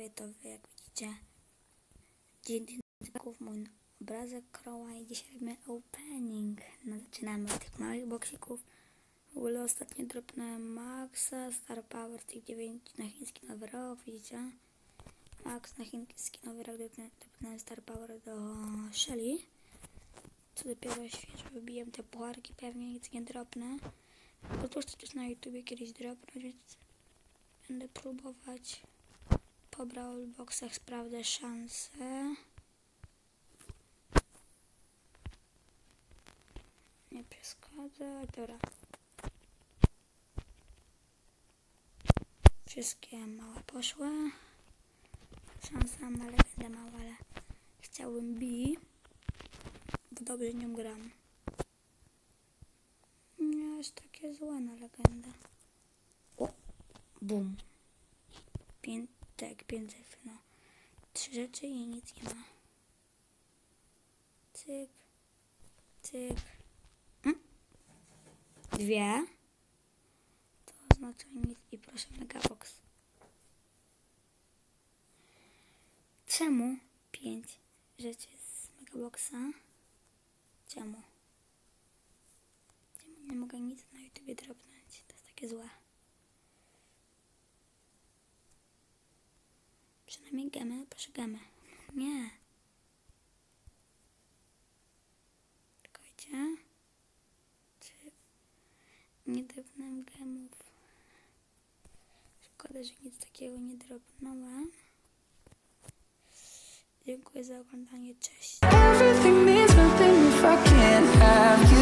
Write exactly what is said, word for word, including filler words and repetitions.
to wy, jak widzicie. dziesięć znaków, mój obrazek Crowa i dzisiaj robimy opening. No, zaczynamy od tych małych boksików. W ogóle ostatnio dropnąłem Maxa, Star Power tych dziewięć na chiński nowy rok, widzicie? Max na chiński nowy rok dropnąłem Star Power do Shelly. Co dopiero świeżo wybiłem te pucharki, pewnie nic nie dropnę. Po prostu też na YouTubie kiedyś dropnąć, więc będę próbować. Po Brawl Boxach sprawdzę szanse. Nie przeszkadza, dobra. Wszystkie małe poszły. Szansa mam na legendę mała, ale chciałbym B, bo dobrze nią gram. Nie jest takie złe na legendę. O, bum. Pięć, tak, pięć cyfr, no. Trzy rzeczy i nic nie ma. Cyk, cyk. Mm. Dwie. To oznacza nic i proszę megabox. Czemu pięć rzeczy z megaboxa? Czemu? Czemu nie mogę nic na YouTubie dropnąć? To jest takie złe. Przynajmniej gemy, proszę gemy. Nie. Czekajcie. Czy nie dropnąłem gemów? Szkoda, że nic takiego nie dropnąłem. Dziękuję za oglądanie. Cześć.